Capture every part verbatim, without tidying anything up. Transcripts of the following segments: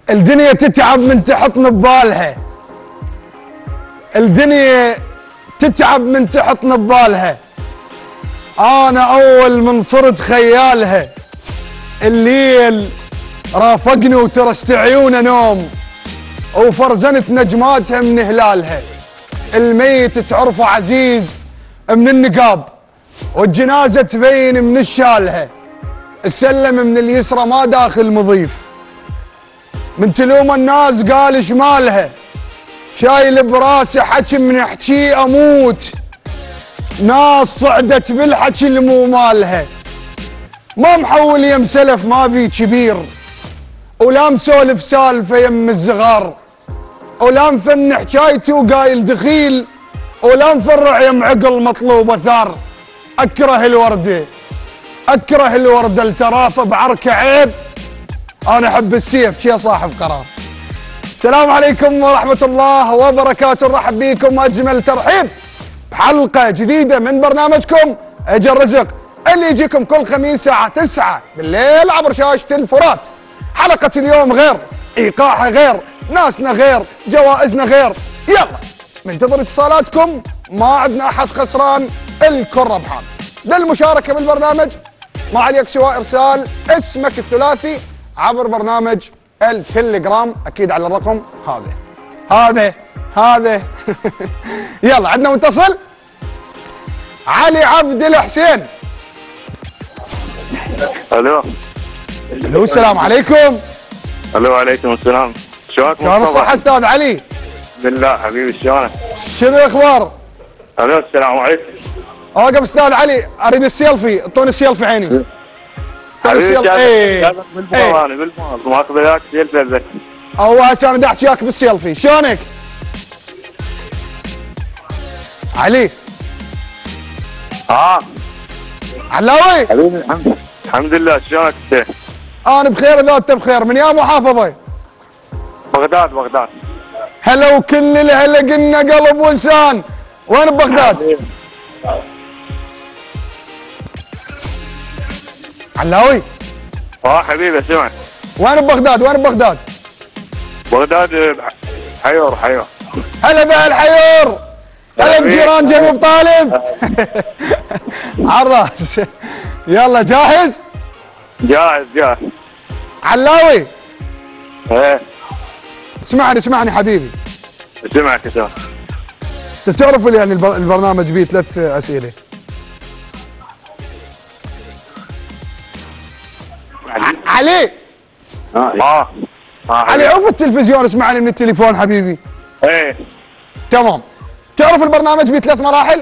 الدنيا تتعب من تحط نبالها، الدنيا تتعب من تحط نبالها. انا اول من صرت خيالها، الليل رافقني وترست عيونه نوم، وفرزنت نجماتها من هلالها. الميت تعرفه عزيز من النقاب، والجنازه تبين من الشالها. السلم من اليسرى ما داخل مضيف، من تلوم الناس قال شمالها. شايل براسي حكي من احكي اموت، ناس صعدت بالحكي اللي مو مالها. ما محول يم سلف ما بي كبير، ولا مسولف سالفه يم الزغار، ولا مفن حكايتي وقايل دخيل، ولا مفرع يم عقل مطلوب اثار. اكره الورده، اكره الورده الترافه بعركه عيب. انا احب السيف شي صاحب قرار. السلام عليكم ورحمه الله وبركاته، نرحب بكم اجمل ترحيب بحلقه جديده من برنامجكم اجى الرزق، اللي يجيكم كل خميس الساعه تسعة بالليل عبر شاشه الفرات. حلقه اليوم غير، ايقاعها غير، ناسنا غير، جوائزنا غير. يلا ننتظر اتصالاتكم، ما عندنا احد خسران، الكل ربحان. للمشاركه بالبرنامج ما عليك سوى ارسال اسمك الثلاثي عبر برنامج التليجرام، اكيد على الرقم هذا هذا هذا يلا عندنا متصل علي عبد الحسين. الو الو السلام عليكم. الو عليكم السلام. شلونك؟ شلون الصحة استاذ علي؟ بالله حبيبي شلونك؟ شنو الاخبار؟ الو السلام عليكم. اوقف استاذ علي، اريد السيلفي، اعطوني السيلفي عيني. حبيبي ايه بالماضي انا بالماضي ماخذ وياك سيلفي اتذكر. هو هسه انا دا احكي وياك بالسيلفي. شلونك؟ علي اه علاوي حبيبي الحمد الحمد لله. شلونك انت؟ انا بخير اذا انت بخير. من يا محافظه؟ بغداد بغداد. هلا وكل الهلا قلنا قلب ولسان. وين ببغداد؟ علاوي اه حبيبي اسمع. وين ببغداد؟ وين ببغداد؟ بغداد حيور حيور. هلا بهالحيور، هلا بجيران جنوب طالب. عالراس. يلا جاهز؟ جاهز جاهز. علاوي ايه اسمعني اسمعني حبيبي، سمعك اسمع. انت تعرف يعني البرنامج بيه ثلاث اسئله. علي اه اه علي عرف التلفزيون، اسمعني من التليفون حبيبي. ايه تمام. تعرف البرنامج بيه ثلاث مراحل؟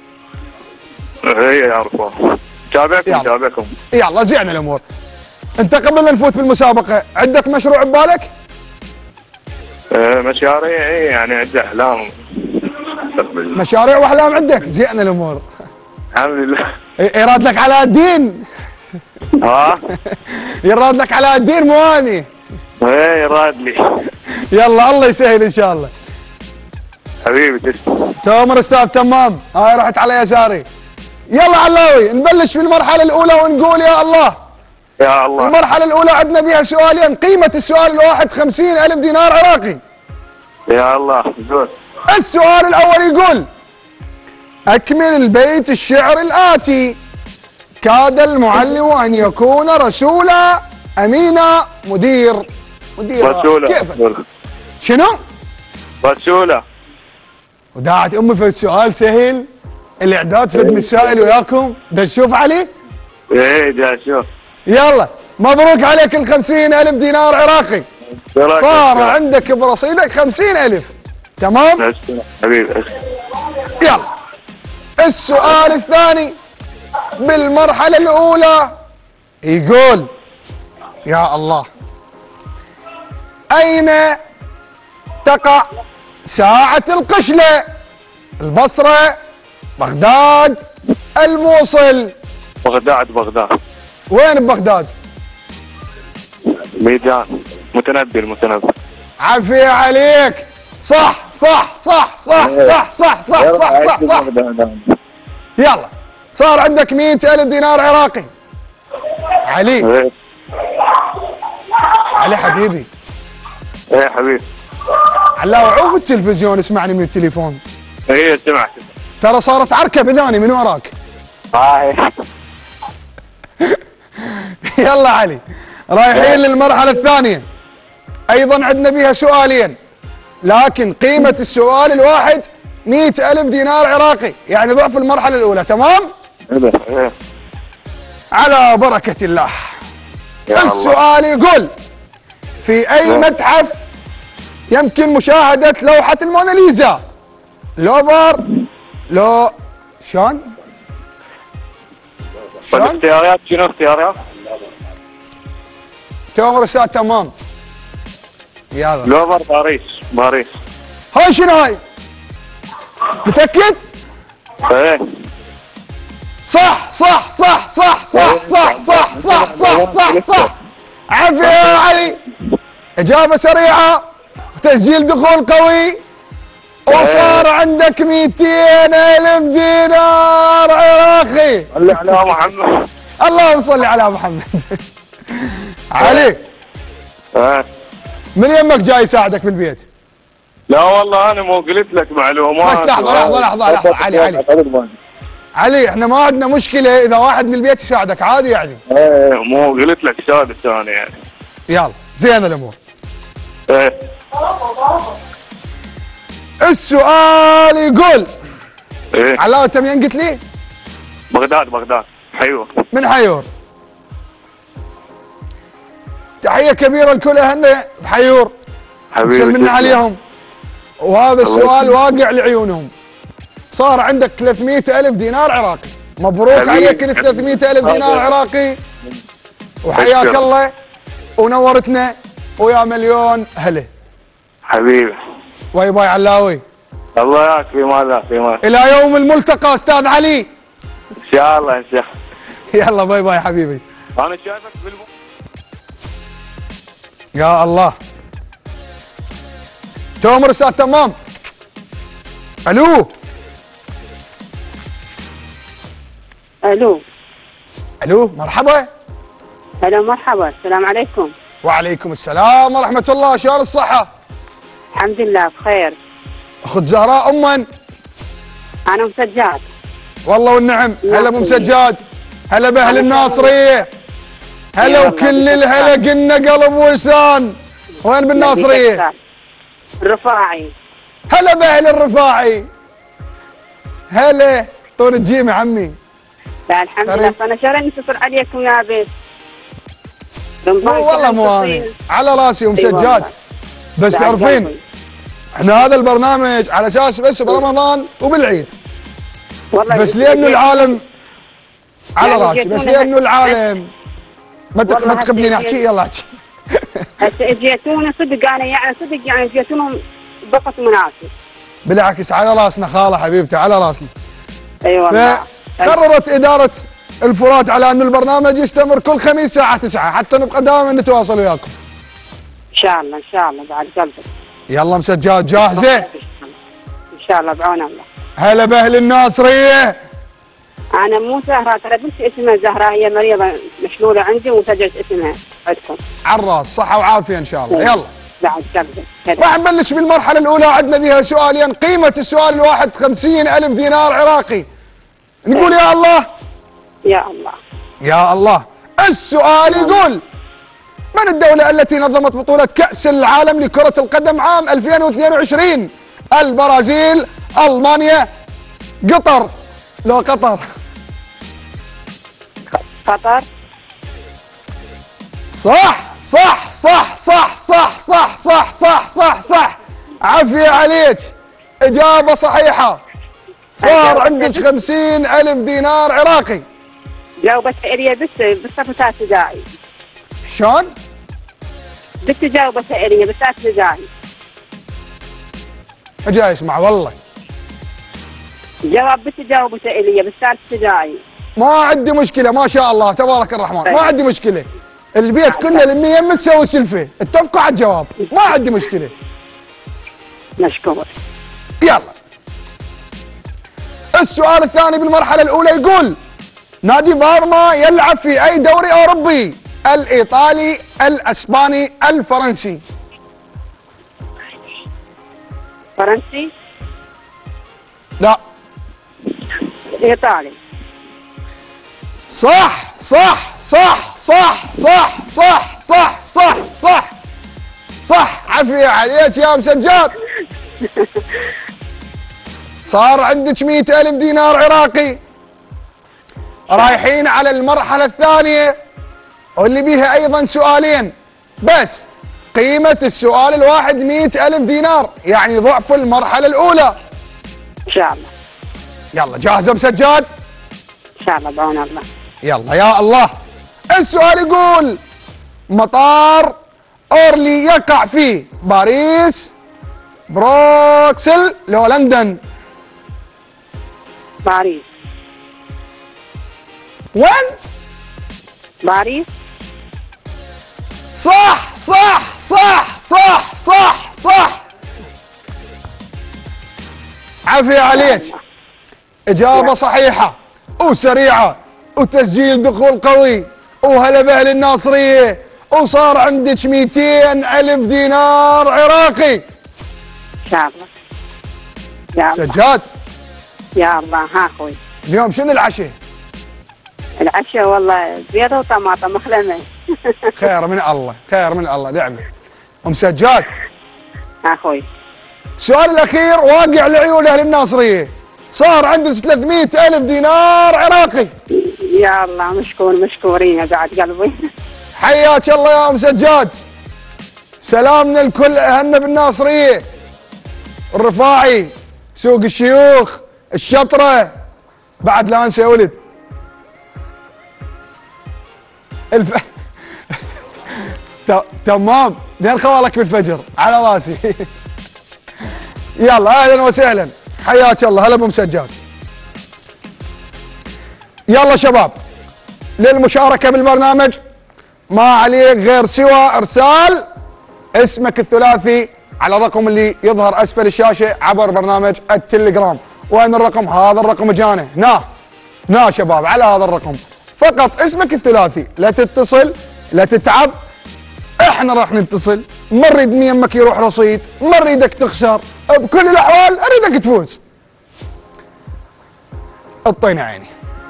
ايه اعرفه. تابعكم تابعكم. يلا زين الامور. انت قبل لا نفوت بالمسابقه عندك مشروع ببالك؟ ايه مشاريع ايه يعني عندي احلام. مشاريع واحلام عندك، زين الامور. الحمد لله. يراد لك على الدين. ها؟ يراد لك على الدين مو اني. ايه يراد لي. يلا الله يسهل ان شاء الله. حبيبي تسلم. تامر استاذ تمام. هاي رحت على يساري. يلا علاوي نبلش بالمرحله الاولى ونقول يا الله. يا الله. المرحله الاولى عندنا بها سؤالين، قيمه السؤال الواحد خمسين الف دينار عراقي. يا الله زود. السؤال الاول يقول: اكمل البيت الشعر الاتي: كاد المعلم ان يكون رسولا امينا مدير. مدير رسولا. كيف؟ رسولا. شنو؟ رسولا. وداعت امي في السؤال سهل، الاعداد فد من السائل وياكم، دا تشوف علي؟ ايه دا شوف. يلا مبروك عليك ال خمسين الف دينار عراقي. صار عندك برصيدك خمسين الف. تمام؟ حبيبي. يلا السؤال الثاني بالمرحلة الأولى يقول: يا الله، أين تقع ساعة القشلة؟ البصرة، بغداد، الموصل. بغداد بغداد. وين ببغداد؟ ميدان متنبي المتنبي. عافية عليك. صح صح صح صح صح صح صح صح صح صح. يلا صار عندك مئة ألف دينار عراقي. علي علي حبيبي ايه حبيبي. علاوي عوف التلفزيون اسمعني من التليفون. ايه سمعت. ترى صارت عركه بذاني من وراك. هاي. يلا علي رايحين للمرحله الثانيه، ايضا عندنا بيها سؤالين، لكن قيمه السؤال الواحد مئة ألف دينار عراقي، يعني ضعف المرحله الاولى. تمام؟ ايه. على بركه الله. السؤال يقول: في اي متحف يمكن مشاهده لوحه الموناليزا؟ لوفر لو شلون؟ شلون؟ الاختيارات شنو اختيارات؟ تؤمر استاذ تمام. يلا لوفر باريس باريس. هاي شنو هاي؟ متأكد؟ ايه صح صح صح صح صح صح صح صح صح صح صح. عافية يا علي، إجابة سريعة وتسجيل دخول قوي، وصار عندك مئتين ألف دينار عراقي. صل على محمد. اللهم صل على محمد. علي ايه من يمك جاي يساعدك بالبيت؟ لا والله انا مو قلت لك معلومات. بس لحظة لحظة لحظة لحظة علي علي علي احنا ما عندنا مشكلة إذا واحد من البيت يساعدك عادي يعني. ايه مو قلت لك سادس انا يعني. يلا زين الأمور. ايه السؤال يقول: ايه علاوي انت منين قلت لي؟ بغداد بغداد حيوه. من حيور. تحية كبيرة لكل أهلنا بحيور، حبيبي سلمنا عليهم، وهذا السؤال واقع لعيونهم. صار عندك ثلاثمئة ألف دينار عراقي، مبروك حبيبي. عليك ال ثلاثمئة ألف دينار عراقي، وحياك أشكر. الله ونورتنا، ويا مليون هلا. حبيبي. باي باي علاوي. الله ياك في مالك في مالك. إلى يوم الملتقى أستاذ علي. ان شاء الله ان شاء الله. يلا باي باي حبيبي. انا شايفك بالم... يا الله. تؤمر استاذ تمام. الو الو الو مرحبا. هلا مرحبا، السلام عليكم. وعليكم السلام ورحمة الله، شلون الصحة؟ الحمد لله بخير. اخت زهراء أما. انا مسجات. والله والنعم، هلا ابو مسجاد، هلا باهل الناصرية، هلا وكل الهلا، قلنا قلب ولسان. وين بالناصرية؟ الرفاعي. هلا باهل الرفاعي. هلا طول الجيم يا عمي. لا الحمد لله، انا شهرين نتصل عليكم يا بيت. والله مو انا، على راسي ومسجاد. بس تعرفين احنا هذا البرنامج على اساس بس برمضان وبالعيد. والله بس لانه العالم على راسي، بس لانه العالم ما ما تقبلين احكي. يلا احكي. هسه اجيتونا صدق، انا يعني صدق يعني اجيتونهم بسط مناسب. بالعكس على راسنا خاله حبيبتي، على راسنا. اي والله. فقررت اداره الفرات على انه البرنامج يستمر كل خميس الساعه تسعة حتى نبقى دائما نتواصل وياكم. ان شاء الله ان شاء الله بعد قلبك. يلا مسجات جاهزه؟ ان شاء الله بعون الله. هلا باهل الناصريه. انا مو زهراء، ترى بنتي اسمها زهراء، هي مريضه مشلوله عندي وسجلت اسمها عندكم. على الراس، صحه وعافيه ان شاء الله. يلا بعد قلبك. راح نبلش بالمرحله الاولى، عندنا فيها سؤالين، قيمه السؤال الواحد خمسين ألف دينار عراقي. نقول يا الله. يا الله يا الله. السؤال يقول: من الدولة التي نظمت بطولة كأس العالم لكرة القدم عام ألفين واثنين وعشرين؟ البرازيل، ألمانيا، قطر. لو قطر. قطر. صح صح صح صح صح صح صح صح صح صح. عافية عليك، إجابة صحيحة. صار عندك خمسين ألف دينار عراقي. جاوبت إلي بس بالصف الثالث ابتدائي. شلون؟ بنت جاوبت إلي بالثالث ابتدائي. جاي اسمع والله. جواب بنت جاوبت إلي بالثالث ابتدائي. ما عندي مشكلة، ما شاء الله تبارك الرحمن، ما عندي مشكلة. البيت كله لما يمك تسوي سلفة، اتفقوا على الجواب، ما عندي مشكلة. مشكور. يلا. السؤال الثاني بالمرحلة الأولى يقول: نادي بارما يلعب في أي دوري أوروبي؟ الإيطالي، الأسباني، الفرنسي. فرنسي. لا. ايطالي. صح صح صح صح صح صح صح صح صح صح. عافية عليك يا ام سجاد. صار عندك مئة ألف دينار عراقي. رايحين على المرحلة الثانية واللي بيها أيضا سؤالين بس. قيمة السؤال الواحد مئة ألف دينار، يعني ضعف المرحلة الأولى. ان شاء الله. يلا جاهزة ام سجاد؟ ان شاء الله بعون الله. يلا يا الله. السؤال يقول: مطار أورلي يقع في باريس، بروكسل، لو لندن؟ باريس. وين؟ باريس. صح صح صح صح صح صح. عافية عليك. إجابة صحيحة وسريعة وتسجيل دخول قوي وهلا بأهل الناصرية، وصار عندك مئتين ألف دينار عراقي. ان شاء الله. يا الله. سجاد، يا الله. ها اخوي. اليوم شنو العشاء؟ العشاء والله بيضة وطماطم مخلمة. خير من الله، خير من الله، نعمة. ام سجاد، ها اخوي. السؤال الأخير واقع لعيون أهل الناصرية. صار عندك ثلاثمئة ألف دينار عراقي. يا الله مشكور مشكورين يا بعد قلبي. حياك الله يا ام سجاد. سلامنا لكل اهلنا بالناصريه، الرفاعي، سوق الشيوخ، الشطره، بعد لا انسى يا ولد الف... ت... تمام. لين خوالك بالفجر على راسي. يلا اهلا وسهلا، حياك الله. هلا بام سجاد. يلا شباب، للمشاركه بالبرنامج ما عليك غير سوى ارسال اسمك الثلاثي على الرقم اللي يظهر اسفل الشاشه عبر برنامج التليجرام. وين الرقم؟ هذا الرقم جانا هنا هنا شباب، على هذا الرقم فقط اسمك الثلاثي. لا تتصل، لا تتعب، احنا راح نتصل. ما نريد من يمك يروح رصيد، ما نريدك تخسر، بكل الاحوال اريدك تفوز. اعطينا عيني.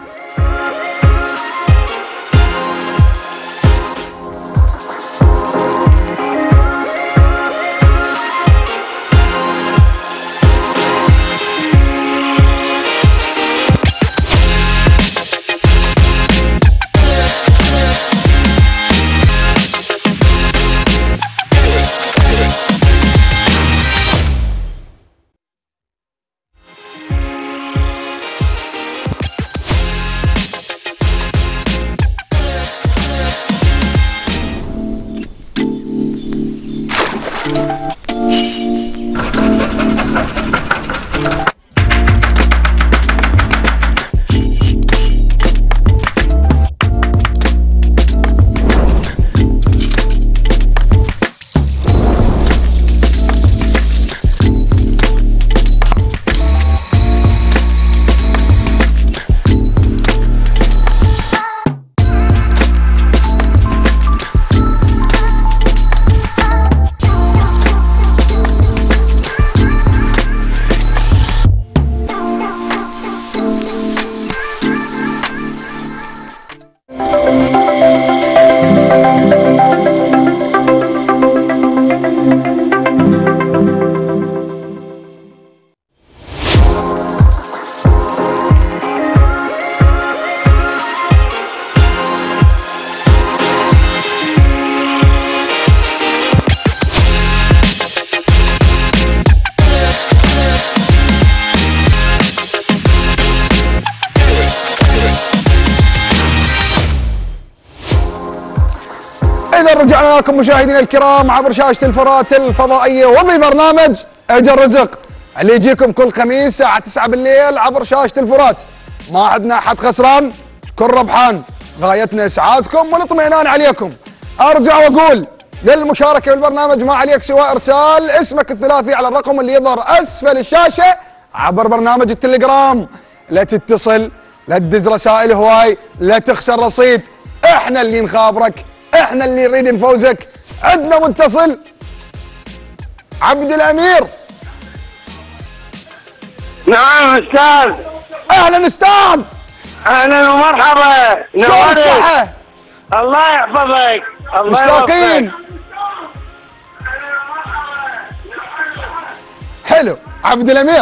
إذا رجعنا لكم مشاهدينا الكرام عبر شاشة الفرات الفضائية وببرنامج أجل رزق اللي يجيكم كل خميس الساعة تسعة بالليل عبر شاشة الفرات. ما عندنا أحد خسران، كل ربحان. غايتنا إسعادكم والاطمئنان عليكم. أرجع وأقول للمشاركة بالبرنامج ما عليك سوى إرسال اسمك الثلاثي على الرقم اللي يظهر أسفل الشاشة عبر برنامج التليجرام. لا تتصل، لا تدز رسائل هواي، لا تخسر رصيد. احنا اللي نخابرك، احنا اللي نريد نفوزك. عندنا متصل عبد الامير. نعم استاذ. اهلا استاذ. اهلا ومرحبا. شلون الصحة؟ الله يحفظك. الله مشتاقين. يوفقك. حلو. عبد الامير.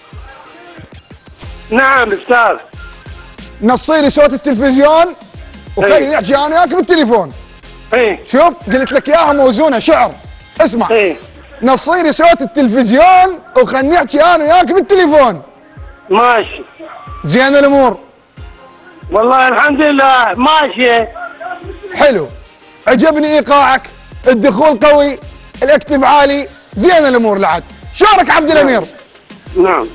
نعم استاذ. نصي لي صوت التلفزيون وخليني احكي انا وياك بالتليفون. ايه شوف قلت لك اياها موزونه شعر. اسمع. ايه نصي لي صوت التلفزيون وخليني احكي انا وياك بالتليفون. ماشي. زين الامور؟ والله الحمد لله ماشي. حلو. عجبني ايقاعك، الدخول قوي، الاكتف عالي، زين الامور لعد. شلونك عبد الامير؟ نعم.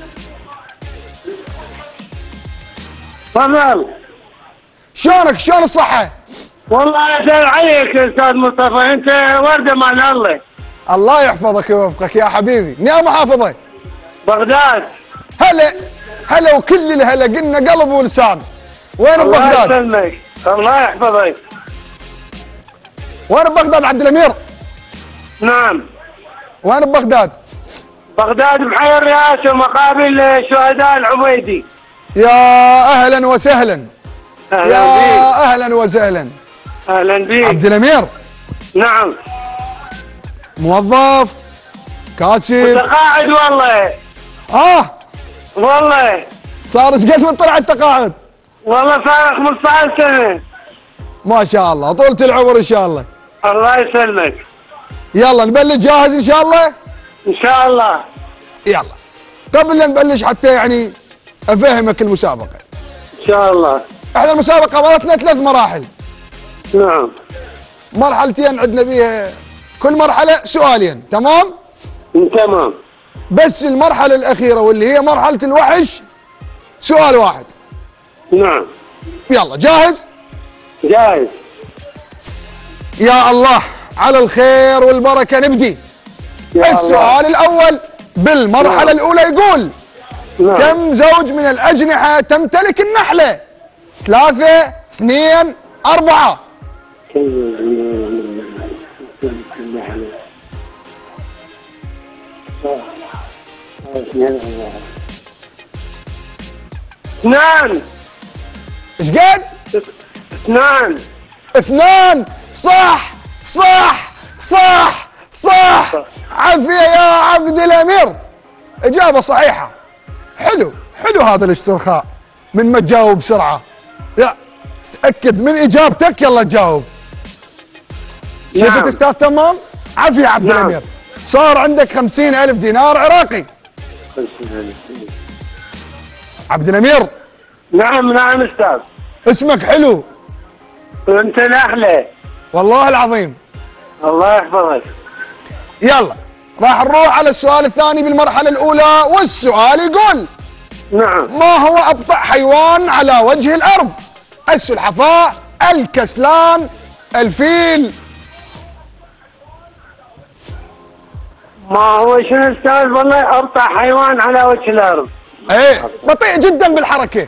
تفضل. شلونك؟ شلون الصحة؟ والله اسال عليك استاذ مصطفى، انت ورده مال الله. الله يحفظك ويوفقك يا حبيبي. نعم محافظة. بغداد. هلا هلا وكل الهلا، قلنا قلب ولسان. وين ببغداد؟ الله يسلمك. الله يحفظك. وين ببغداد عبد الامير؟ نعم. وين ببغداد؟ بغداد بحي الرئاسة مقابل شهداء العبيدي. يا اهلا وسهلا. اهلا يا بيك. اهلا وسهلا. اهلا بيك. عبد الامير. نعم. موظف كاتب. متقاعد والله. اه والله. صار ايش قد من طلع التقاعد؟ والله صار خمسة عشر سنة. ما شاء الله، طولة العمر ان شاء الله. الله يسلمك. يلا نبلش، جاهز ان شاء الله؟ ان شاء الله. يلا. قبل لا نبلش حتى يعني افهمك المسابقة. ان شاء الله. احنا المسابقة مرتنا ثلاث مراحل. نعم. مرحلتين عندنا بيها كل مرحلة سؤالين، تمام؟ تمام. بس المرحلة الأخيرة واللي هي مرحلة الوحش سؤال واحد. نعم. يلا جاهز؟ جاهز. يا الله على الخير والبركة نبدي. يا السؤال الله. الأول بالمرحلة نعم. الأولى يقول نعم. كم زوج من الأجنحة تمتلك النحلة؟ ثلاثة، اثنين، أربعة. اثنان. ايش قد؟ اثنان. اثنان. صح صح صح صح. عافية يا عبد الأمير، إجابة صحيحة. حلو حلو هذا الاسترخاء من ما تجاوب بسرعة. لا تأكد من إجابتك، يلا تجاوب. نعم. شفت أستاذ تمام؟ عافية يا عبد نعم. الأمير. صار عندك خمسين ألف دينار عراقي. عبد الأمير. نعم نعم استاذ. اسمك حلو. انت الاحلى. والله العظيم. الله يحفظك. يلا راح نروح على السؤال الثاني بالمرحلة الأولى، والسؤال يقول نعم. ما هو أبطأ حيوان على وجه الأرض؟ السلحفاة، الكسلان، الفيل. ما هو شنو استاذ؟ والله ابطأ حيوان على وجه الارض. ايه بطيء جدا بالحركة.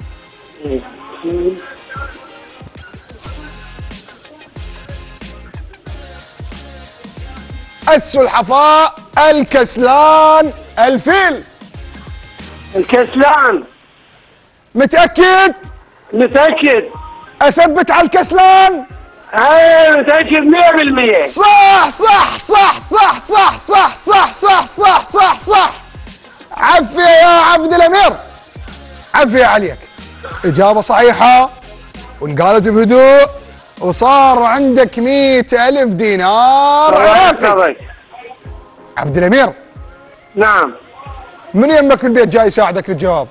السلحفاة، الكسلان، الفيل. الكسلان. متأكد؟ متأكد. أثبت على الكسلان؟ اي متأكد مية بالمية. صح صح صح صح صح صح صح صح صح صح صح. عفية يا عبد الأمير، عفية عليك. إجابة صحيحة وانقالت بهدوء، وصار عندك مئة ألف دينار عراقي. عبد الأمير. نعم. من يمك في البيت جاي يساعدك في الجواب؟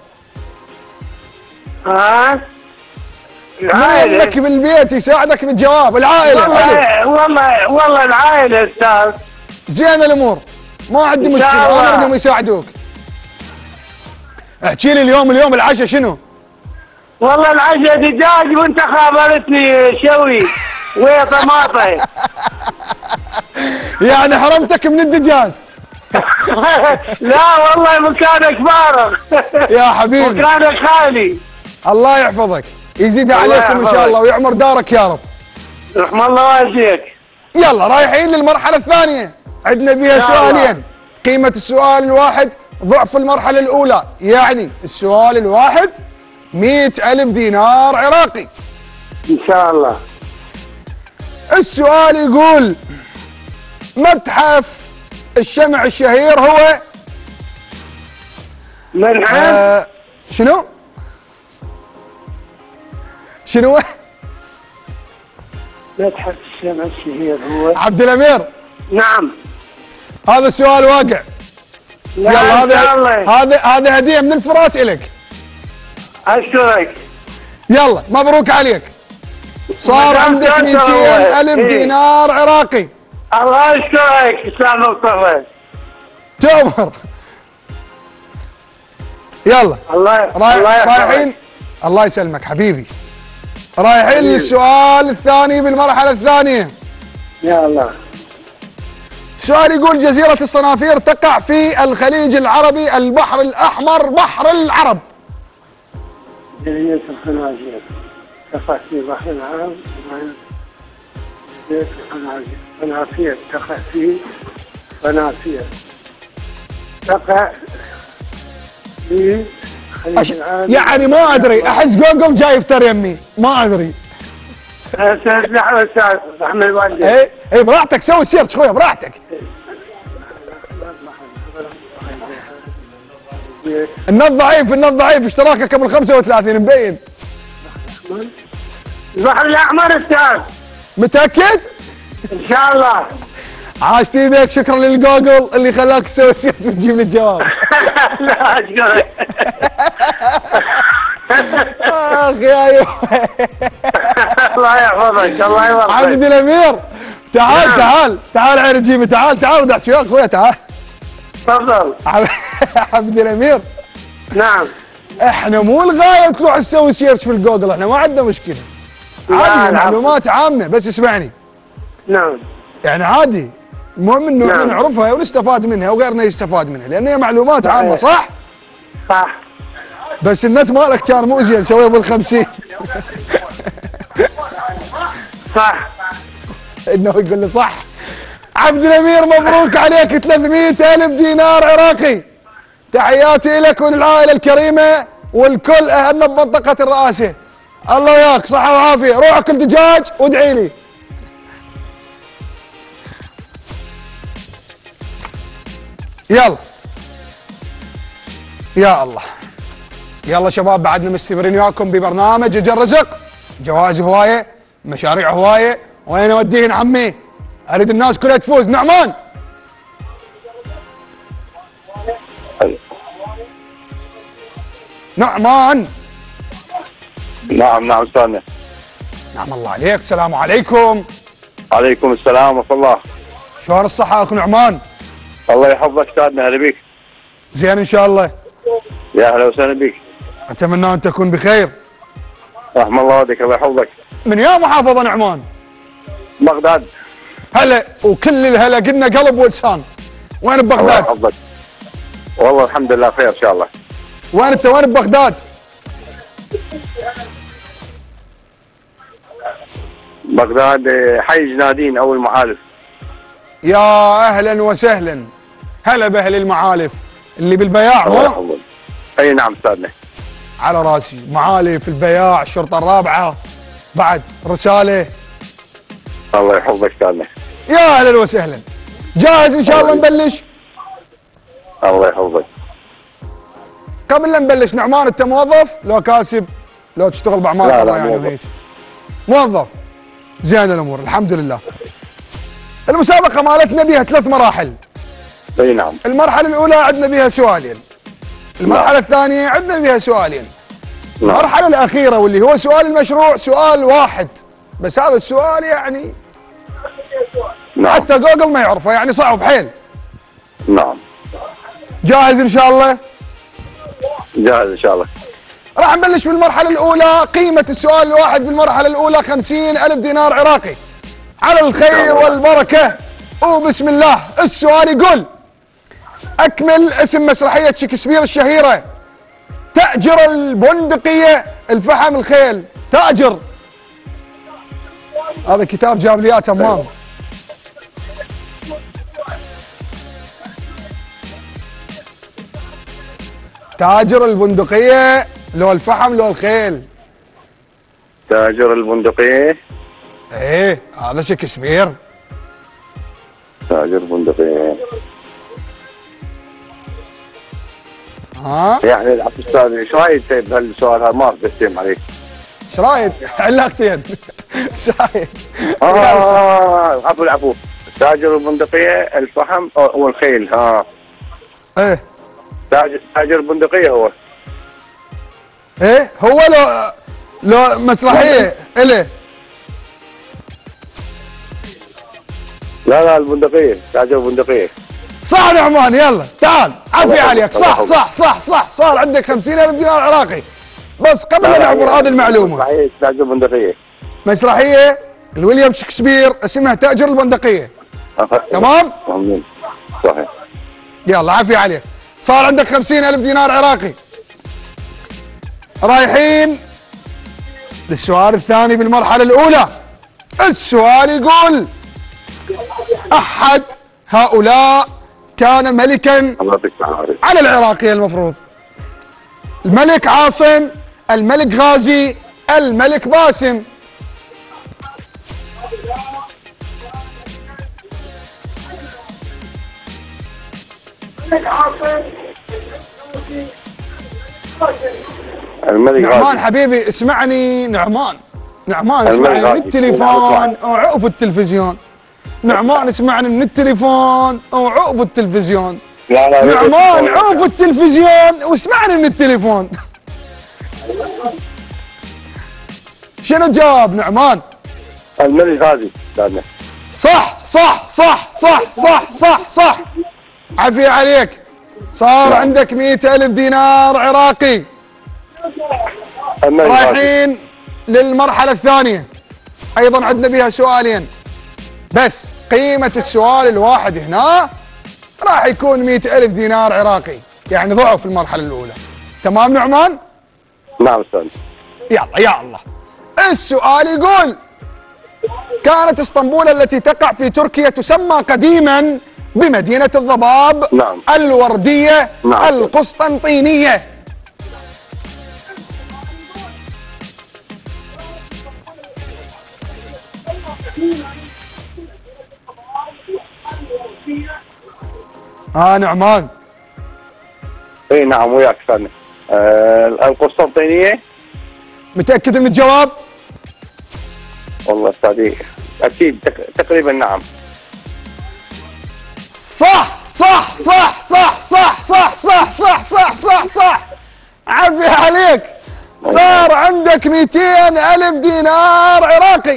ها؟ من العائلة. يمك بالبيت يساعدك بالجواب؟ العائلة. والله والله والله العائلة استاذ. زين الأمور، ما عندي إن شاء مشكلة، الله. أنا بدهم يساعدوك. احكي لي اليوم اليوم العشاء شنو؟ والله العشاء دجاج وانت خابرتني شوي ويا طماطة. يعني حرمتك من الدجاج. لا والله مكانك فارغ. يا حبيبي مكانك خالي. الله يحفظك، يزيدها الله عليكم ان شاء يحفظك. الله ويعمر دارك يا رب. رحم الله والديك. يلا رايحين للمرحلة الثانية، عندنا بيها إن شاء الله. سؤالين، قيمة السؤال الواحد ضعف المرحلة الأولى، يعني السؤال الواحد مئة ألف دينار عراقي. ان شاء الله. السؤال يقول متحف الشمع الشهير هو منحف. آه شنو؟ شنو؟ متحف الشمع الشهير هو عبد الأمير نعم. هذا السؤال واقع. يلا هذا هذا هذا هدية من الفرات إلك. اشكرك. يلا مبروك عليك. صار عندك مئتين ألف دينار عراقي. الله يشكرك استاذ مصطفى. تؤمر. يلا الله رايح رايحين. الله يسلمك حبيبي. رايحين للسؤال الثاني بالمرحلة الثانية. يا الله. السؤال يقول جزيرة الصنافير تقع في الخليج العربي، البحر الأحمر، بحر العرب. جزيرة الخنازير تقع في بحر العرب. جزيرة الخنازير تقع في خنازير تقع في أش... يعني ما ادري، احس جوجل جاي يفتر يمي، ما ادري. لحظة استاذ احمد والدي. اي اي براحتك سوي سيرش خويا براحتك. النت ضعيف النت ضعيف اشتراكك قبل خمسة وثلاثين مبين. البحر الاحمر استاذ. متاكد؟ ان شاء الله. عاشت ايدك، شكرا للجوجل اللي خلاك تسوي سيرش وتجيب لي الجواب. لا اشكرك. اخ يا ايوه. الله يحفظك الله يحفظك. عبد الامير تعال نعم. تعال تعال عير جيمي، تعال تعال ودعت وياك اخويا تعال. تفضل. عبد الامير. نعم. احنا مو الغايه تروح تسوي سيرش بالجوجل، احنا ما عندنا مشكله. عادي معلومات عامه بس اسمعني. نعم. يعني عادي، المهم انه احنا نعم. نعرفها ونستفاد منها وغيرنا يستفاد منها، لان هي معلومات صحيح. عامه صح؟ صح. بس النت مالك كان مو زين سويه بالخمسين. صح. انه يقول لي صح. عبد الامير مبروك عليك ثلاثمئة ألف دينار عراقي. تحياتي لك وللعائله الكريمه والكل اهلنا بمنطقه الرئاسه. الله وياك صحه وعافيه، روح اكل دجاج وادعي لي. يلا يا الله. يلا شباب بعدنا مستمرين وياكم ببرنامج اجل رزق. جوائز هوايه، مشاريع هوايه، وين اوديهن عمي؟ اريد الناس كلها تفوز. نعمان. نعمان. نعم نعم استاذنا. نعم الله عليك. السلام عليكم. عليكم السلام ورحمة الله. شلون الصحة اخو نعمان؟ الله يحفظك استاذنا، هلا بيك. زين ان شاء الله. يا اهلا وسهلا بك. اتمنى ان تكون بخير. رحم الله والديك الله يحفظك. من يا محافظة نعمان؟ بغداد. هلا وكل الهلا، قلنا قلب ولسان. وين ببغداد؟ الله يحفظك. والله الحمد لله خير ان شاء الله. وين انت وين ببغداد؟ بغداد حي جنادين او المعالف. يا اهلا وسهلا. هلا باهل المعالف اللي بالبياع الله يحفظك. اي نعم استاذنا. على راسي، معالف البياع، الشرطة الرابعة، بعد رسالة. الله يحفظك استاذنا. يا اهلا وسهلا. جاهز ان شاء الله نبلش؟ الله يحفظك. قبل لا نبلش نعمان، انت موظف لو كاسب لو تشتغل باعمال حره يعني وهيك؟ موظف. زين الامور الحمد لله. المسابقة مالتنا بيها ثلاث مراحل. اي نعم. المرحلة الأولى عندنا بيها سؤالين. المرحلة نعم. الثانية عندنا بيها سؤالين. نعم. المرحلة الأخيرة واللي هو سؤال المشروع سؤال واحد، بس هذا السؤال يعني نعم. حتى جوجل ما يعرفه، يعني صعب حيل. نعم. جاهز إن شاء الله؟ جاهز إن شاء الله. راح نبلش بالمرحلة الأولى. قيمة السؤال الواحد بالمرحلة الأولى خمسين ألف دينار عراقي. على الخير والبركة وبسم الله. السؤال يقول: أكمل اسم مسرحية شكسبير الشهيرة. تأجر البندقية الفحم الخيل. تأجر. هذا كتاب جاب لي اياه تمام. تاجر البندقية لو الفحم لو الخيل؟ تاجر البندقية. ايه هذا شكسبير. تاجر بندقية. ها يعني العفو استاذ، ايش رايك بهالسؤال هذا؟ ما بستلم عليك. ايش رايك؟ علاقتين. ايش رايك؟ اه العفو العفو. تاجر البندقية الفحم والخيل. ها ايه تاجر تاجر البندقية هو. ايه هو لو لو مسرحية الي. لا لا البندقية، تاجر البندقية. صح نعمان، يلا تعال عافية عليك. صح صح صح صح صار عندك خمسين ألف دينار عراقي. بس قبل لا نعبر هذه المعلومة، صحيح تاجر البندقية. مسرحية الويليام شكسبير اسمها تاجر البندقية. تمام؟ صحيح. يلا عافية عليك. صار عندك خمسين ألف دينار عراقي. رايحين للسؤال الثاني بالمرحلة الأولى. السؤال يقول: أحد هؤلاء كان ملكا على العراقية المفروض. الملك عاصم، الملك غازي، الملك باسم. الملك نعمان غازي. حبيبي اسمعني. نعمان نعمان اسمعني من التليفون او عقف التلفزيون. نعمان اسمعني من التليفون او عقف التلفزيون. لا لا نعمان عقف التلفزيون واسمعني من التليفون. شنو جاب نعمان؟ الملك غازي استاذنا. صح صح صح صح صح صح صح. عافية عليك. صار عندك مئة ألف دينار عراقي. رايحين للمرحلة الثانية، أيضا عندنا بها سؤالين، بس قيمة السؤال الواحد هنا راح يكون مئة ألف دينار عراقي، يعني ضعف المرحلة الأولى. تمام نعمان؟ نعم استاذ. يلا يا الله. السؤال يقول: كانت اسطنبول التي تقع في تركيا تسمى قديما بمدينة الضباب. نعم. الوردية. نعم. القسطنطينية. ها آه نعمان. اي نعم وياك استاذنا. آه القسطنطينية. متأكد من الجواب؟ والله استاذي اكيد تقريبا نعم. صح صح صح صح صح صح صح صح صح صح صح. عافية عليك. صار عندك مئتين ألف دينار عراقي.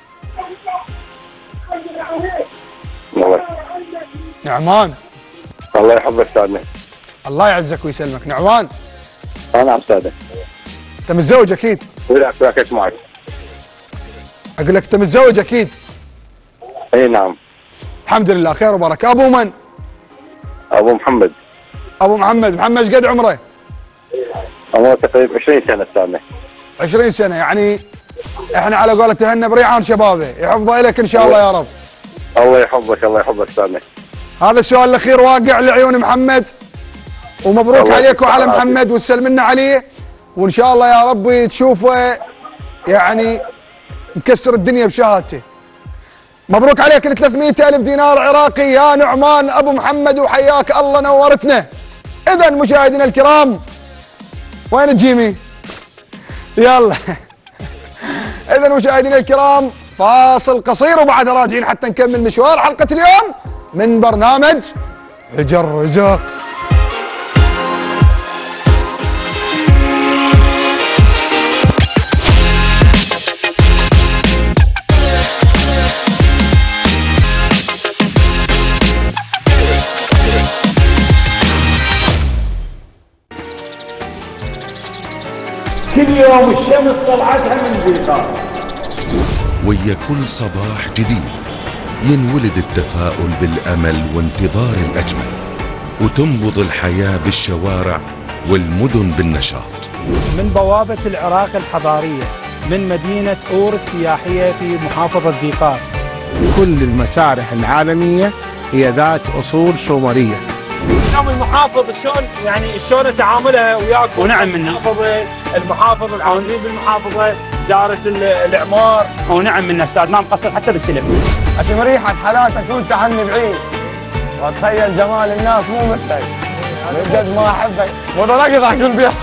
والله. نعمان الله يحفظك استاذنا. الله يعزك ويسلمك. نعمان اه نعم استاذنا. انت متزوج اكيد؟ وياك وياك ايش معك؟ اقول لك انت متزوج اكيد؟ اي نعم. الحمد لله خير وبركه. ابو من؟ ابو محمد. ابو محمد. محمد ايش قد عمره؟ عمره تقريبا عشرين سنة استاذنا. عشرين سنة، يعني احنا على قولة تهنى بريعان شبابه، يحفظه لك ان شاء الله يا رب. الله يحفظك الله يحفظك استاذنا. هذا السؤال الاخير واقع لعيون محمد، ومبروك عليك وعلى محمد وتسلمنا عليه، وان شاء الله يا رب تشوفه يعني مكسر الدنيا بشهادته. مبروك عليك ال ثلاثمئة ألف دينار عراقي يا نعمان ابو محمد، وحياك الله نورتنا. اذا مشاهدينا الكرام، وين تجيمي؟ يلا. اذا مشاهدينا الكرام فاصل قصير وبعدها راجعين حتى نكمل مشوار حلقة اليوم من برنامج حجر رزق. كل يوم الشمس طلعتها من زيقار. ويا كل صباح جديد ينولد التفاؤل بالأمل وانتظار الأجمل، وتنبض الحياة بالشوارع والمدن بالنشاط. من بوابة العراق الحضارية، من مدينة أور السياحية في محافظة ذيقار. كل المسارح العالمية هي ذات أصول سومرية. نظام المحافظ شلون يعني شلون تعاملها وياكم؟ ونعم منه. المحافظه المحافظ العاملين بالمحافظه دائره الاعمار. ونعم منه استاذ، ما مقصر حتى بالسلم. اشم ريحه حالاتك وانت عني بعيد، واتخيل جمال الناس مو مثلك، من قد ما احبك مو اقطع اقول بيها.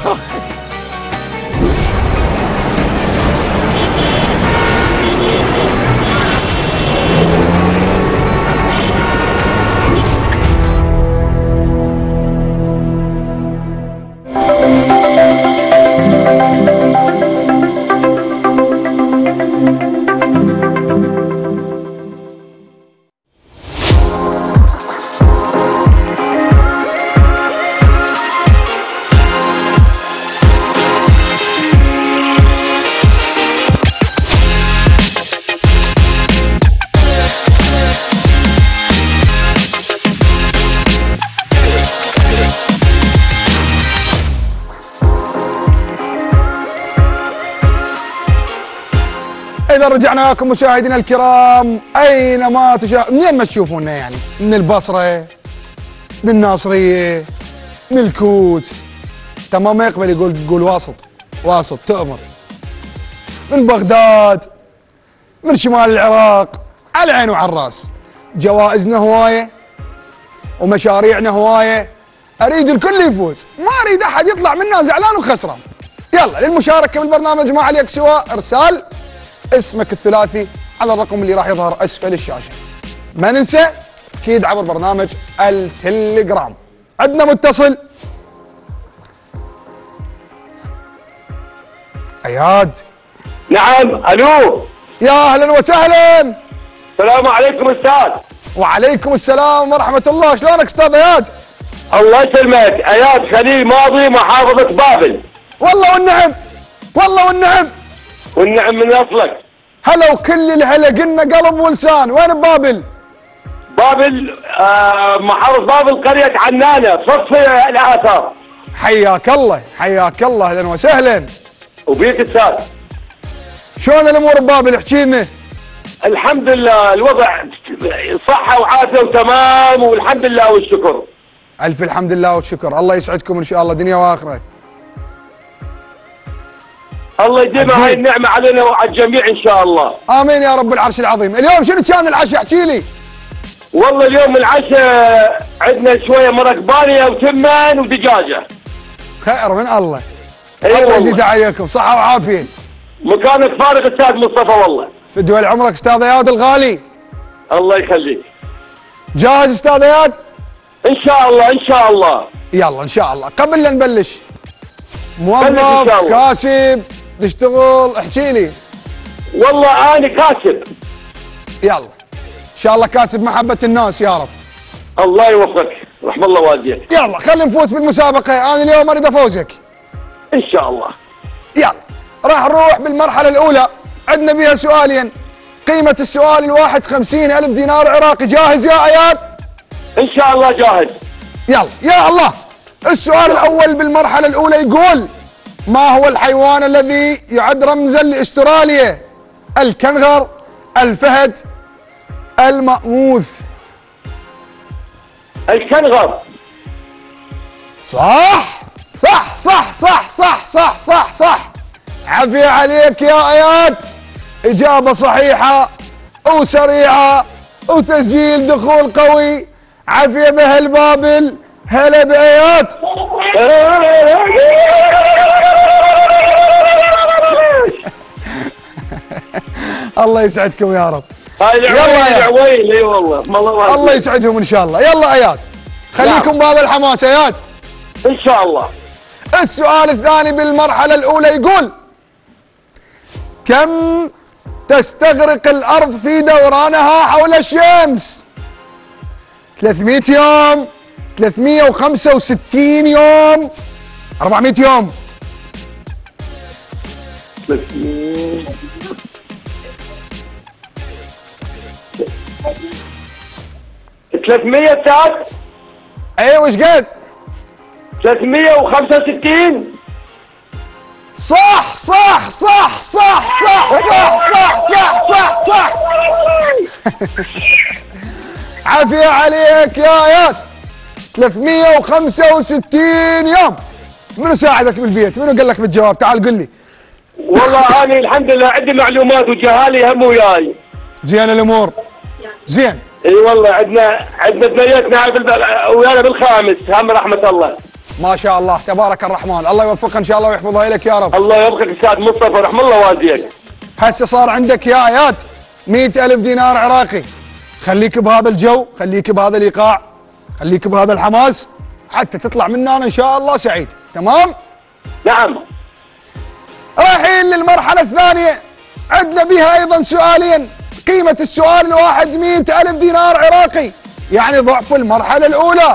إذا رجعنا لكم مشاهدينا الكرام أينما تشاهدون، منين ما تشوفونا يعني، من البصرة، من الناصرية، من الكوت، تمام ما يقبل يقول يقول واسط، واسط تؤمر. من بغداد، من شمال العراق، على العين وعلى الراس. جوائزنا هواية ومشاريعنا هواية، أريد الكل يفوز، ما أريد أحد يطلع منا زعلان وخسران. يلا للمشاركة بالبرنامج ما عليك سوى إرسال اسمك الثلاثي على الرقم اللي راح يظهر اسفل الشاشه. ما ننسى اكيد عبر برنامج التليجرام. عندنا متصل. اياد. نعم. الو. يا اهلا وسهلا. السلام عليكم استاذ. وعليكم السلام ورحمه الله، شلونك استاذ اياد؟ الله يسلمك. اياد خليل ماضي محافظه بابل. والله والنعم، والله والنعم. والنعم من اصلك. هلا وكل الهلا، قلنا قلب ولسان. وين ببابل؟ بابل آه محافظ بابل قرية عنانة صف الآثار. حياك الله، حياك الله، اهلا وسهلا. وبيك استاذ. شلون الامور ببابل؟ احكي لنا. الحمد لله الوضع صحة وعافية وتمام والحمد لله والشكر. الف الحمد لله والشكر، الله يسعدكم ان شاء الله دنيا واخره. الله يديم هاي النعمة علينا وعلى الجميع إن شاء الله. آمين يا رب العرش العظيم. اليوم شنو كان العشاء؟ احكي لي. والله اليوم العشاء عندنا شوية مرق بانية وتمن ودجاجة. خير من الله. أيوة الله يزيد عليكم صحة وعافية. مكانك فارغ أستاذ مصطفى والله. في دول عمرك أستاذ إياد الغالي. الله يخليك. جاهز أستاذ إياد؟ إن شاء الله إن شاء الله. يلا إن شاء الله. قبل لا نبلش، موظف كاسب تشتغل، احكي لي. والله أنا كاسب. يلا إن شاء الله كاسب محبة الناس يا رب. الله يوفقك، رحم الله والديك. يلا خلينا نفوت بالمسابقة، أنا اليوم أريد أفوزك. إن شاء الله. يلا راح نروح بالمرحلة الأولى، عندنا بيها سؤالين، قيمة السؤال الواحد خمسين ألف دينار عراقي. جاهز يا آياد؟ إن شاء الله جاهز. يلا يا الله. السؤال الأول بالمرحلة الأولى يقول: ما هو الحيوان الذي يعد رمزا لأستراليا؟ الكنغر، الفهد، المأموث. الكنغر. صح صح صح صح صح صح صح صح. عافية عليك يا اياد، اجابة صحيحة وسريعة وتسجيل دخول قوي. عافية باهل بابل، هلا باياد. الله يسعدكم يا رب. يلا يا عويل. اي والله الله يسعدهم ان شاء الله. يلا اياد خليكم بهذا الحماس. اياد ان شاء الله. السؤال الثاني بالمرحلة الأولى يقول: كم تستغرق الأرض في دورانها حول الشمس؟ ثلاثمئة يوم، ثلاثمئة وخمسة وستين يوم، أربعمئة يوم. ثلاثمئة ساعة. ايوه ايش قد؟ ثلاثمئة وخمسة وستين. صح صح صح صح صح صح صح صح صح صح. عافية عليك يا اياد. ثلاثمئة وخمسة وستين يوم. منو ساعدك بالبيت؟ منو قال لك بالجواب؟ تعال قل لي. والله انا الحمد لله عندي معلومات وجهالي هم وياي. زين الامور. زين. اي والله عندنا عندنا بنيتنا ويانا بالخامس هم رحمه الله. ما شاء الله تبارك الرحمن، الله يوفقها ان شاء الله ويحفظها لك يا رب. الله يوفقك استاذ مصطفى رحم الله والديك. هسه صار عندك يا اياد مئة ألف دينار عراقي. خليك بهذا الجو، خليك بهذا الايقاع، خليك بهذا الحماس حتى تطلع منا ان شاء الله سعيد، تمام؟ نعم. رايحين للمرحلة الثانية، عندنا بها ايضا سؤالين، قيمة السؤال الواحد مئة ألف دينار عراقي، يعني ضعف المرحلة الأولى.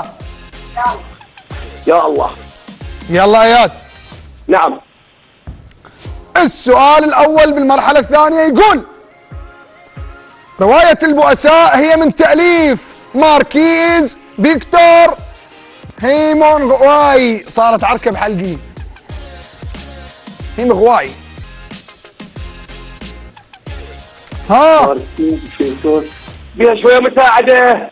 يا الله. يلا اياد. نعم. السؤال الأول بالمرحلة الثانية يقول: رواية البؤساء هي من تأليف ماركيز فيكتور هيمونغواي. صارت عركة بحلقي. هيمغواي. ها بيها شوية مساعدة.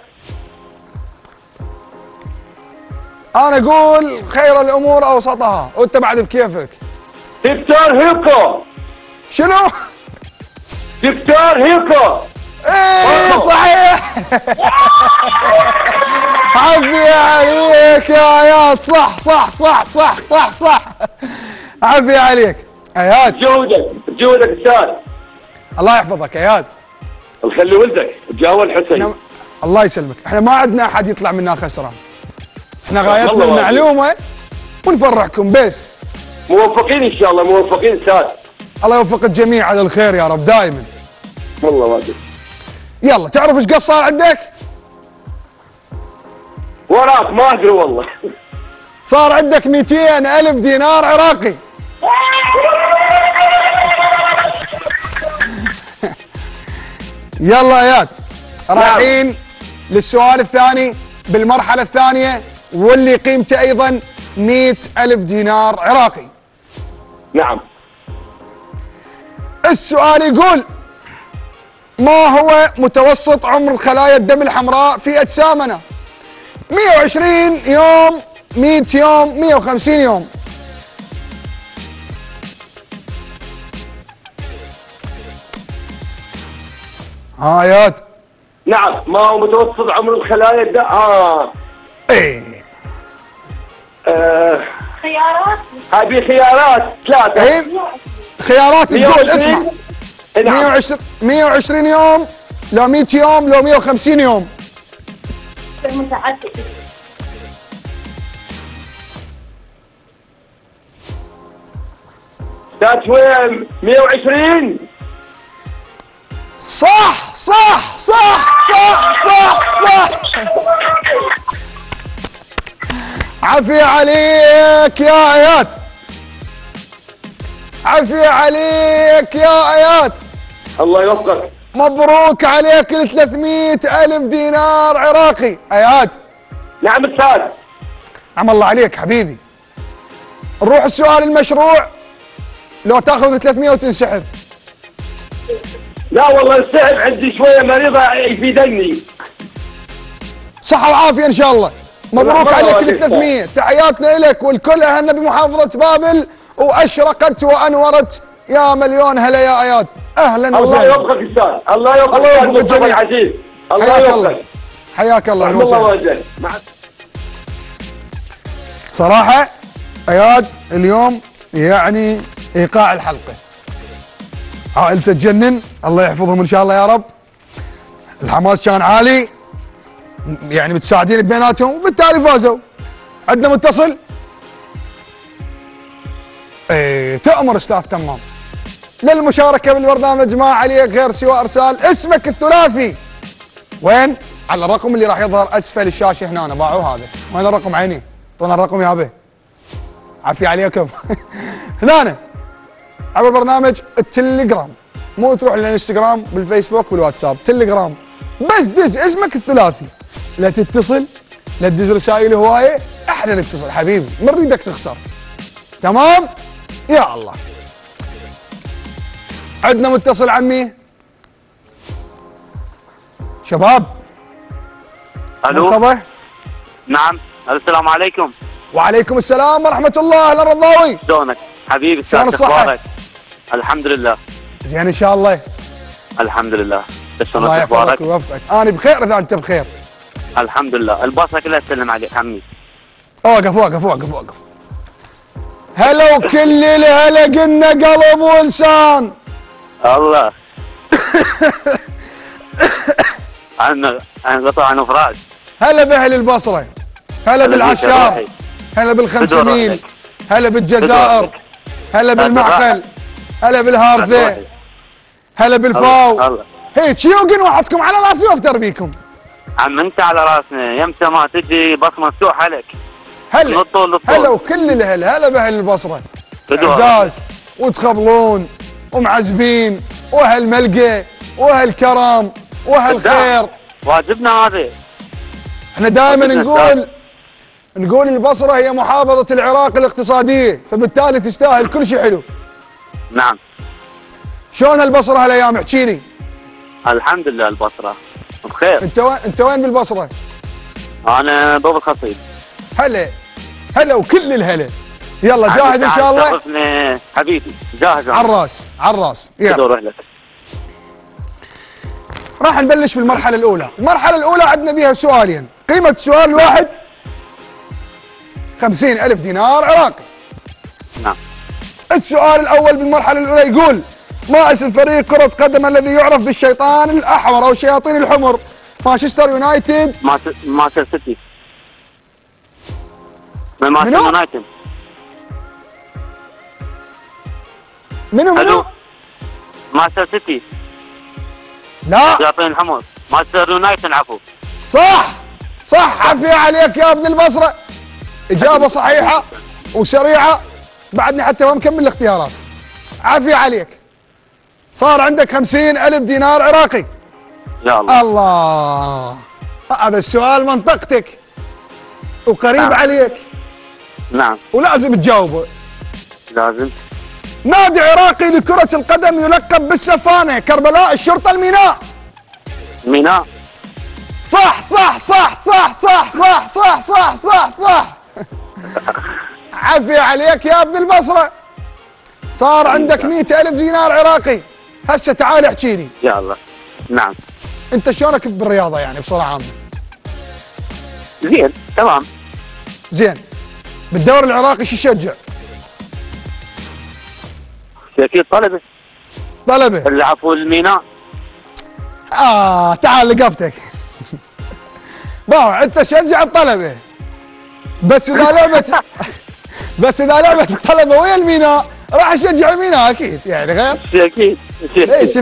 أنا أقول خير الأمور أوسطها، وأنت بعد بكيفك. فيكتور هيكو. شنو؟ فيكتور هيكو. ايه صحيح. عافية عليك يا اياد، صح صح صح صح صح صح. عافية عليك اياد. جودك جودك استاذ. الله يحفظك اياد. خلي ولدك جاول حسين. الله يسلمك، احنا ما عندنا احد يطلع منا خسران. احنا غايتنا المعلومة ونفرحكم بس. موفقين ان شاء الله، موفقين استاذ. الله يوفق الجميع على الخير يا رب دائما. والله واجد. يلا تعرف ايش قد صار عندك؟ وراك ما ادري والله. صار عندك مئتين ألف دينار عراقي. يلا يا اياد رايحين نعم. للسؤال الثاني بالمرحلة الثانية واللي قيمته ايضا مئة ألف دينار عراقي. نعم. السؤال يقول: ما هو متوسط عمر خلايا الدم الحمراء في أجسامنا؟ مئة وعشرين يوم، مئة يوم، مئة وخمسين يوم. ها ياد. نعم. ما هو متوسط عمر الخلايا الدم؟ اه ايه آه. خيارات. هذه خيارات ثلاثة. ايه خيارات تقول اسمع. نعم. مئة وعشرين يوم، لو مئة يوم، لو مئة وخمسين يوم. استاذ شوية مئة وعشرين. صح صح صح صح صح صح. عافية عليك يا اياد، عافية عليك يا اياد. الله يوفقك. مبروك عليك ال ثلاثمئة ألف دينار عراقي اياد. نعم استاذ. عم الله عليك حبيبي. نروح السؤال المشروع، لو تاخذ ال ثلاثمئة وتنسحب. لا والله انسحب، عندي شوية مريضة يفيدني. صحة وعافية ان شاء الله. مبروك عليك ال ثلاثمئة. تحياتنا لك والكل اهلنا بمحافظة بابل، واشرقت وانورت. يا مليون هلا يا اياد، اهلا وسهلا. الله يوفقك استاذ، الله يوفقك. الله يوفق الجميع العزيز. الله حياك يوفقك. الله، حياك الله. الله وجهك. صراحة اياد اليوم يعني ايقاع الحلقة. عائلته تجنن، الله يحفظهم ان شاء الله يا رب. الحماس كان عالي، يعني متساعدين بيناتهم وبالتالي فازوا. عندنا متصل. ايه تأمر استاذ تمام. للمشاركة بالبرنامج ما عليك غير سوى ارسال اسمك الثلاثي. وين؟ على الرقم اللي راح يظهر اسفل الشاشة هنا. باعوا هذا. وين الرقم عيني؟ اعطونا الرقم يا ابي. عافية عليكم. هنا عبر برنامج التليجرام، مو تروح للانستغرام بالفيسبوك والواتساب، تليجرام بس دز اسمك الثلاثي. لا تتصل، لا تدز رسائل هوايه، احنا نتصل حبيبي، ما نريدك تخسر. تمام؟ يا الله. عندنا متصل عمي. شباب. الو. مرتضى. نعم. السلام عليكم. وعليكم السلام ورحمة الله. أهلا رضاوي. شلونك؟ حبيبي شلون الصحة؟ الحمد لله. زين إن شاء الله. الحمد لله. شلونك الله يحفظك اخبارك؟ ويوفقك. أنا بخير إذا أنت بخير. الحمد لله. البصرة كلها تسلم عليك عمي. وقف وقف وقف وقف. هلا وكل الهلا قلنا قلب ولسان. الله. عن عن قطع عن فراش. هلا باهل البصره، هلا بالعشار، هلا بالخمسميل، هلا بالجزائر، هلا بالمعقل، هلا بالهارثه، هلا بالفاو. هيك يوقن وحدكم على راسي وافتر بيكم. عم انت على راسنا، يمتى ما تجي بصمه تسوح عليك. هلا للطول للطول. هلا وكل الهلا، هلا باهل البصره. اعزاز وتخبلون ومعزبين واهالملقى واهالكرم واهالخير. واجبنا هذا. احنا دائما نقول نقول البصره هي محافظه العراق الاقتصاديه، فبالتالي تستاهل كل شيء حلو. نعم. شلون هالبصره هالايام؟ احكي لي. الحمد لله البصره بخير. انت وين انت وين بالبصره؟ انا باب الخصيب. هلا هلا وكل الهلا. يلا جاهز ان شاء الله؟ شرفني حبيبي، جاهز. على الراس على الراس. يلا روح لك. راح نبلش بالمرحله الاولى. المرحله الاولى عندنا بيها سؤالين، قيمه السؤال الواحد خمسين ألف دينار عراقي. نعم. السؤال الأول بالمرحلة الأولى يقول: ما اسم فريق كرة قدم الذي يعرف بالشيطان الأحمر أو الشياطين الحمر؟ مانشستر يونايتد. مانشستر سيتي. مانشستر يونايتد. منو منو؟ مانشستر سيتي. لا. الشياطين الحمر. مانشستر يونايتد عفوا. صح صح. عافية عليك يا ابن البصرة. إجابة صحيحة وسريعة، بعدني حتى ما مكمل الاختيارات. عافية عليك. صار عندك خمسين ألف دينار عراقي. يا الله. الله، هذا السؤال منطقتك وقريب نعم. عليك. نعم. ولازم تجاوبه. لازم. نادي عراقي لكرة القدم يلقب بالسفانة، كربلاء، الشرطة، الميناء. ميناء. صح صح صح صح صح صح صح صح صح صح. عافية عليك يا ابن البصرة. صار عندك مئة ألف دينار عراقي. هسه تعال احكي لي. يا الله. نعم. انت شلونك بالرياضة يعني بصورة عامة؟ زين تمام. زين. بالدوري العراقي شو يشجع؟ اكيد طلبة. طلبة. اللي عفوا الميناء. اه تعال لقفتك. باوع انت شجع الطلبة، بس اذا لعبت بس اذا لعبت الطلبة ويا الميناء راح اشجع الميناء اكيد، يعني غير؟ اكيد ايش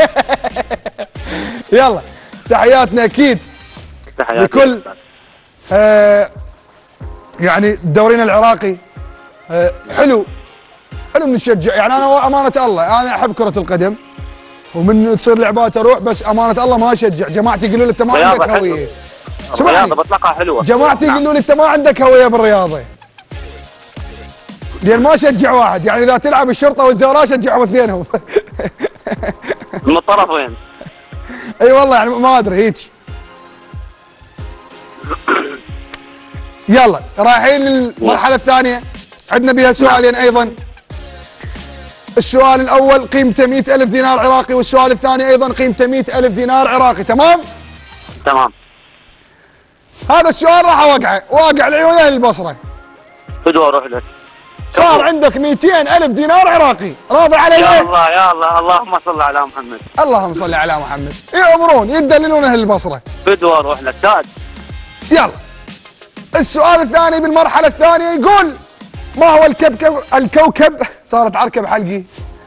يلا تحياتنا اكيد. تحياتنا لكل آه يعني دورينا العراقي آه حلو حلو بنشجع، يعني انا امانة الله انا احب كرة القدم ومن تصير لعبات اروح، بس امانة الله ما اشجع. جماعتي يقولوا لي انت ما عندك هوية. الرياضة بطلقها حلوة. جماعتي يقولوا لي انت ما عندك هوية بالرياضة. لان ما اشجع واحد، يعني اذا تلعب الشرطة والزوراء اشجعهم اثنينهم. من الطرفين. اي والله يعني ما ادري هيك. يلا رايحين للمرحلة الثانية، عندنا بها سؤالين ايضا. السؤال الاول قيمته مئة ألف دينار عراقي، والسؤال الثاني ايضا قيمته مئة ألف دينار عراقي. تمام؟ تمام. هذا السؤال راح اوقعه، واقع لعيون اهل البصرة. بدو اروح لك. صار عندك مئتين ألف دينار عراقي، راضي علي؟ يا الله يا الله، اللهم صل على محمد. اللهم صل على محمد. يأمرون يدللون اهل البصرة. بدو اروح لك تاج. يلا. السؤال الثاني بالمرحلة الثانية يقول: ما هو الكوكب الكوكب صارت عركة بحلقي.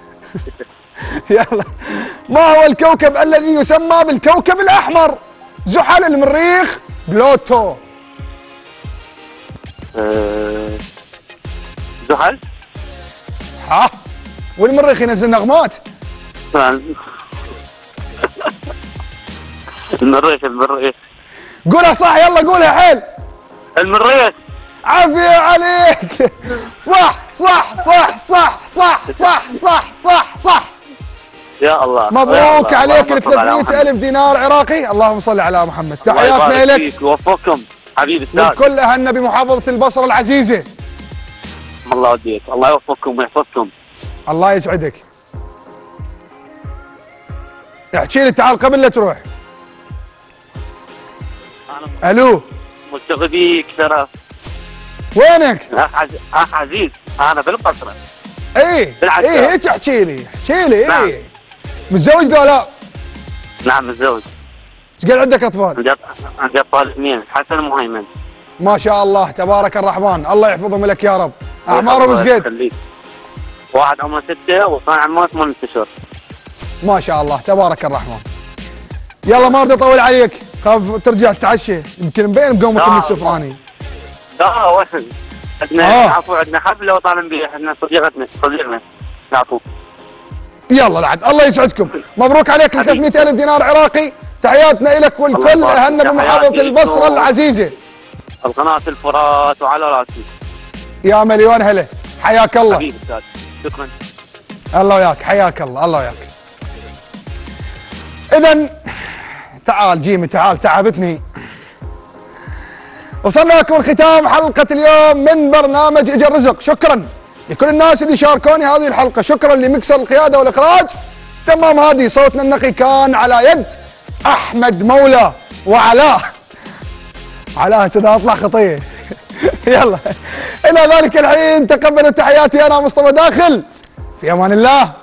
يلا. ما هو الكوكب الذي يسمى بالكوكب الأحمر؟ زحل، المريخ، بلوتو. أه... زحل. ها والمريخ ينزل نغمات. المريخ المريخ. قولها صح، يلا قولها حيل. المريخ. عافية عليك. صح صح صح صح صح صح صح صح صح. يا الله. مبروك يا عليك ال ثلاثمئة ألف دينار عراقي. اللهم صل على محمد. تحياتنا لك. وفقكم. حبيبي استاذ. للكل اهلنا بمحافظه البصره العزيزه. الله يوديك، الله يوفقكم ويحفظكم. الله يسعدك. احكي لي تعال قبل لا تروح. أنا الو ملتقي بيك ترى. وينك؟ اخ عز... اخ عزيز، انا بالبصره. ايه بالعشرة. ايه هيك احكي لي احكي لي نعم. ايه متزوج لو لا؟ نعم متزوج. ايش قد عندك اطفال؟ عندي عندي اطفال اثنين، حسن ومهيمن. ما شاء الله تبارك الرحمن، الله يحفظهم لك يا رب. اعمارهم ايش الله قد؟ يخليك. واحد عمره ستة والثاني عمره ثمان اشهر. ما شاء الله تبارك الرحمن. يلا ما اريد اطول عليك، خاف ترجع تتعشى، يمكن مبين بقومك من السفراني. لا وين؟ عندنا آه. عفوا عندنا حفله وطالع بيها، عندنا صديقتنا صديقنا نعطوه. يلا لعد الله يسعدكم، مبروك عليك ال ثلاثمئة ألف دينار عراقي، تحياتنا لك والكل الله يبارك اهلنا فيك. بمحافظه تحياتي البصره لكم. العزيزه. القناه الفرات وعلى راسي. يا مليون هلا، حياك الله. حبيبي استاذ، شكرا. الله وياك، حياك الله، الله وياك. اذا تعال جيمي تعال، تعبتني. وصلنا لكم الختام حلقه اليوم من برنامج اجى الرزق. شكرا لكل الناس اللي شاركوني هذه الحلقه، شكرا لمكسر القياده والاخراج. تمام، هذه صوتنا النقي كان على يد احمد مولى وعلاء. علاء هسه اطلع خطيه. يلا الى ذلك الحين تقبلوا تحياتي انا مصطفى داخل، في امان الله.